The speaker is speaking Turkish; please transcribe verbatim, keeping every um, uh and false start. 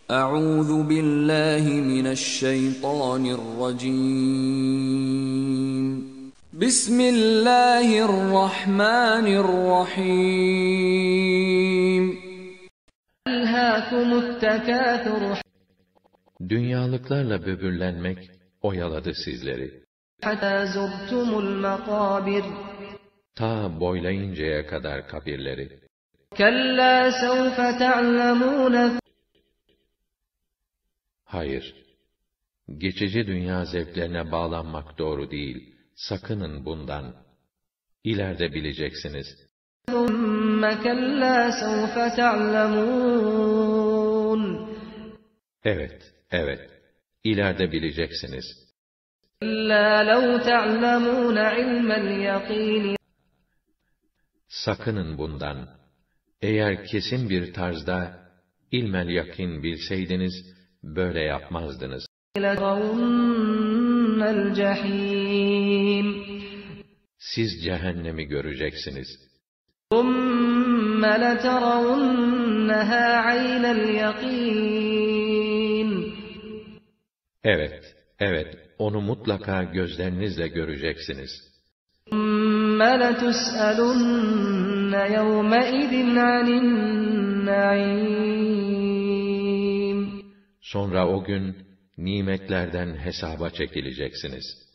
Euzu billahi mineşşeytanirracim. Bismillahirrahmanirrahim. Elhâkumut tekâthur. Dünyalıklarla böbürlenmek oyaladı sizleri. Hatta zurtumul makabir. Ta boylayıncaya kadar kabirleri. Kella sevfe ta'lemûne. Hayır, geçici dünya zevklerine bağlanmak doğru değil. Sakının bundan. İleride bileceksiniz. ثُمَّ كَلَّا سَوْفَ تَعْلَمُونَ. Evet, evet. İleride bileceksiniz. إِلَّا لَوْ تَعْلَمُونَ عِلْمَ الْيَقِينِ. Sakının bundan. Eğer kesin bir tarzda ilmel yakin bilseydiniz, böyle yapmazdınız. لَتَرَوُنَّ الْجَحِيمَ. Siz cehennemi göreceksiniz. ثُمَّ لَتَرَوُنَّهَا عَيْنَ الْيَقِينِ. Evet, evet, onu mutlaka gözlerinizle göreceksiniz. ثُمَّ لَتُسْأَلُنَّ يَوْمَئِذٍ عَنِ النَّعِيمِ. Sonra o gün nimetlerden hesaba çekileceksiniz.